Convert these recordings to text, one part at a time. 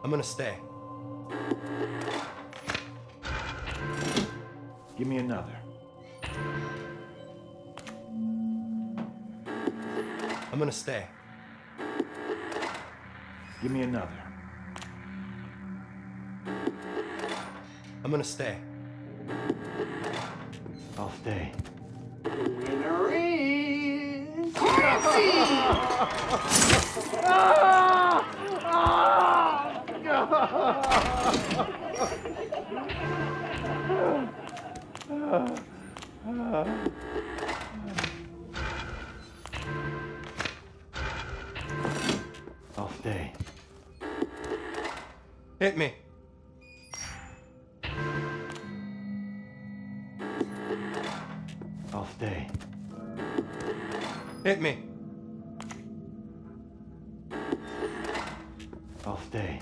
I'm gonna stay. Give me another. I'm gonna stay. Give me another. I'm gonna stay. I'll stay. Winner is I'll stay. Hit me. I'll stay. Hit me. I'll stay.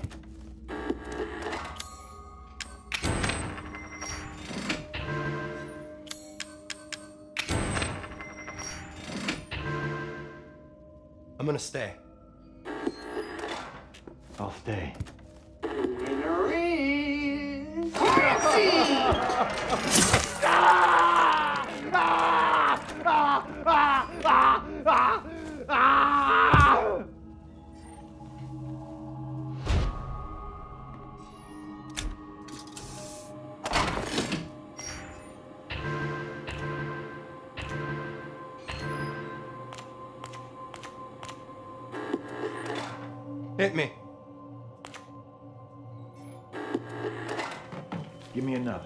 I'm gonna stay. I'll stay. winner is Hit me. Give me another.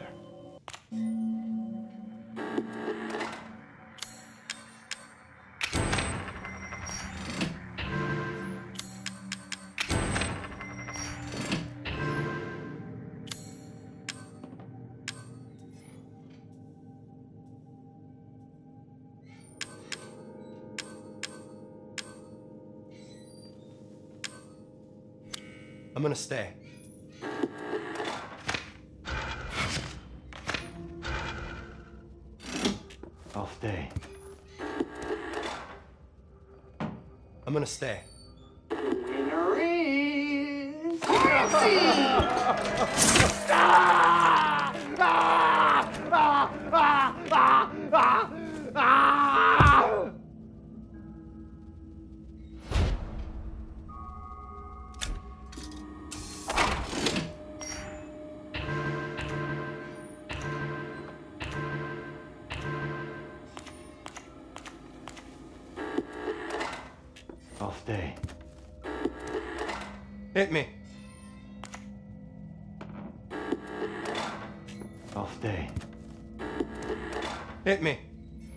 I'm gonna stay. I'll stay. I'm gonna stay. winner is I'll stay. Hit me. I'll stay. Hit me.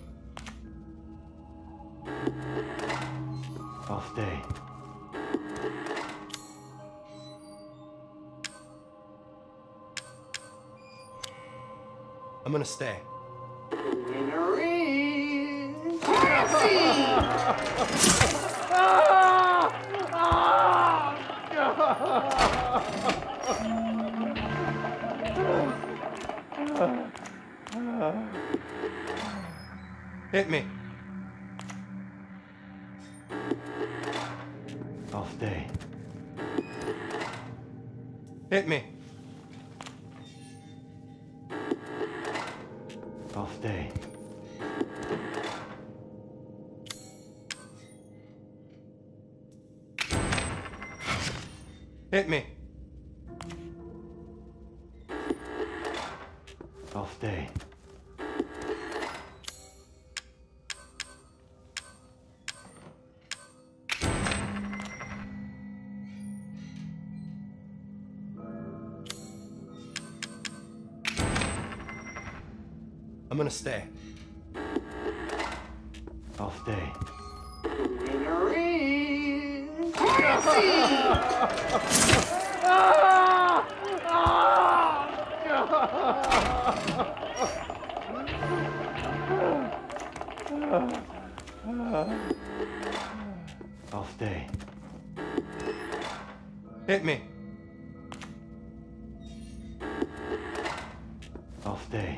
I'll stay. I'm gonna stay. winner is Hit me. I'll stay. Hit me. I'll stay. Hit me. I'll stay. I'm gonna stay. I'll stay. winner is I'll stay. Hit me. I'll stay.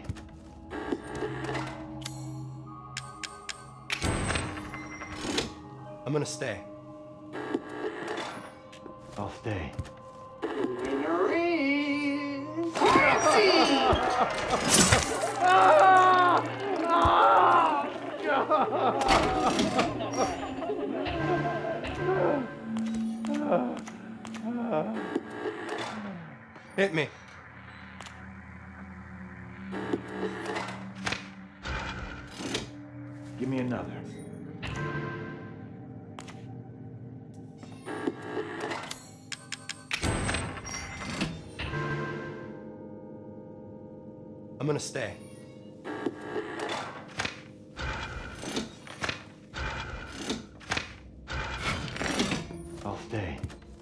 I'm gonna stay. I'll stay. Hit me. Give me another. I'm gonna stay. I'll stay.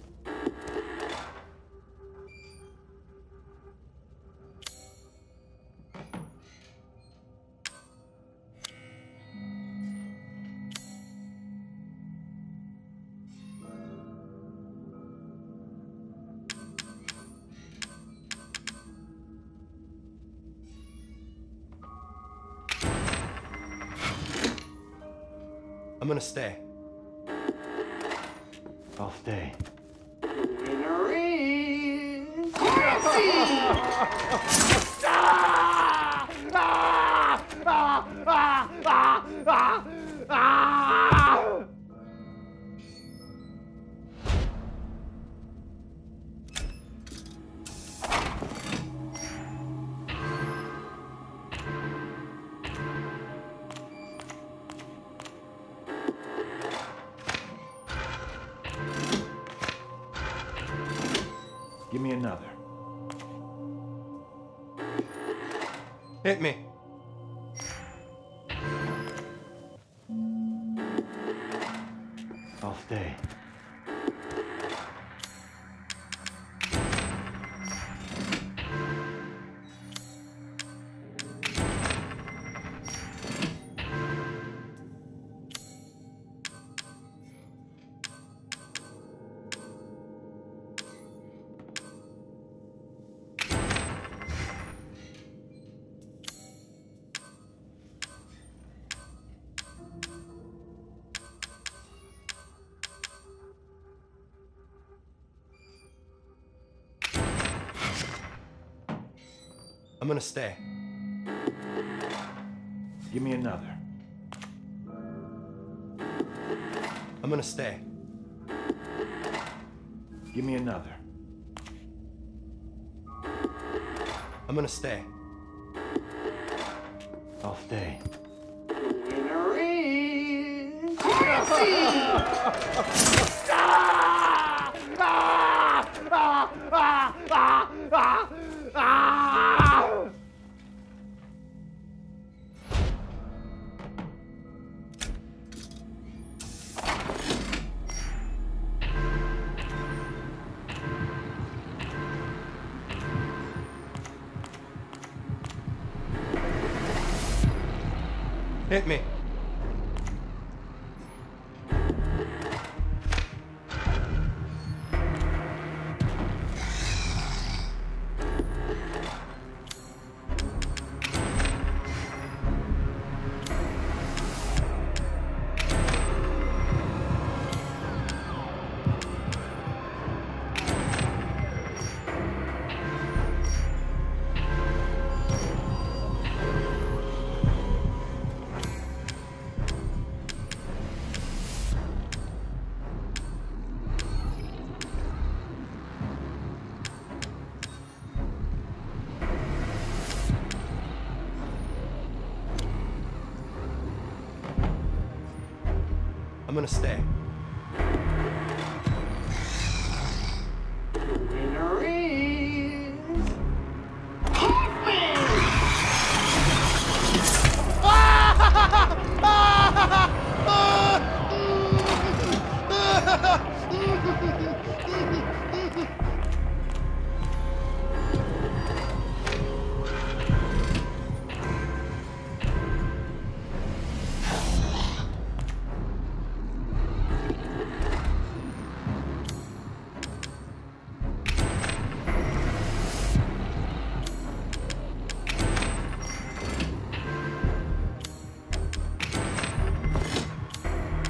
I'm gonna stay. I'll stay. Give me another. Hit me. I'll stay. I'm gonna stay. Give me another. I'm gonna stay. Give me another. I'm gonna stay. I'll stay. Hit me. I'm gonna stay.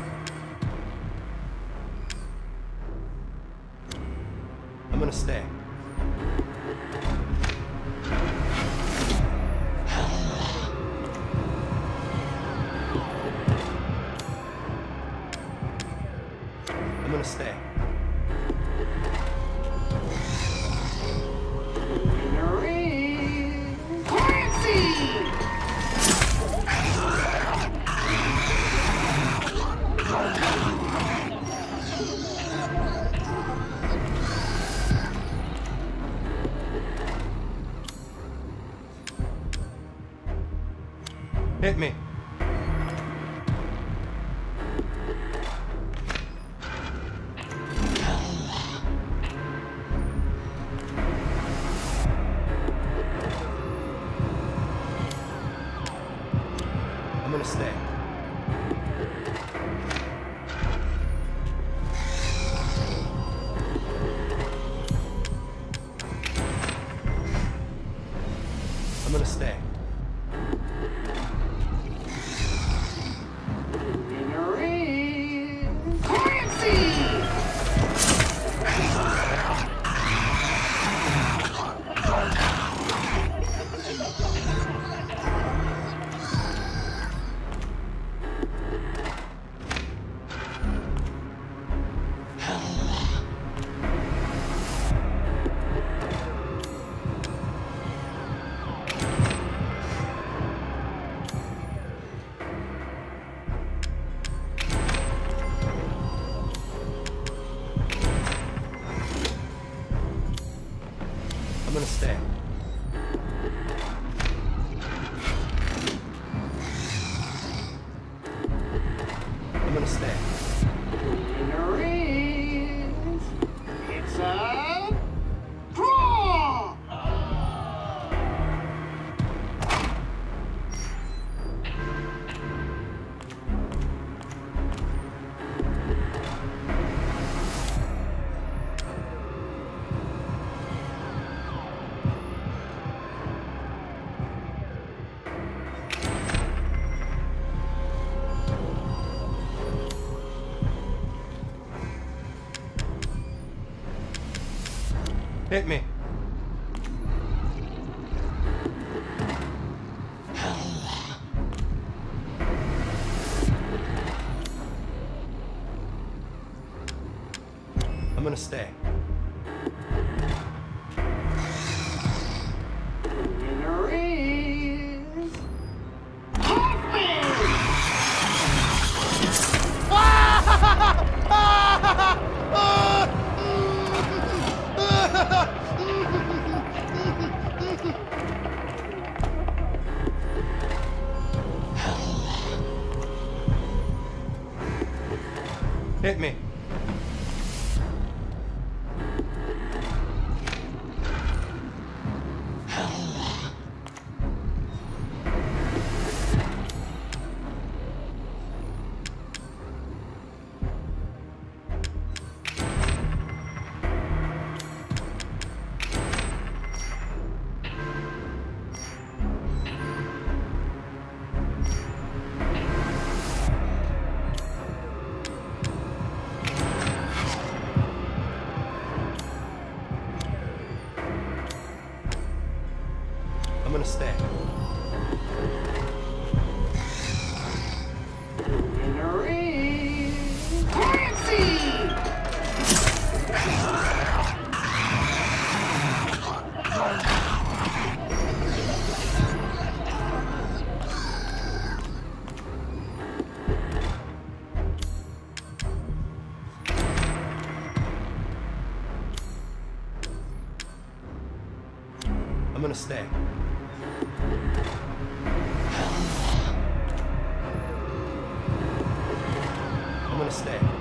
I'm gonna stay. I'm gonna stay. Hit me. I'm gonna stay. I'm gonna stay. I'm gonna stay. I'm gonna stay. Winner is... It's a... draw! Hit me. I'm gonna stay. Winner is... Hit me. I'm gonna stay. Winner is... Clancy! I'm gonna stay. I'm gonna stay.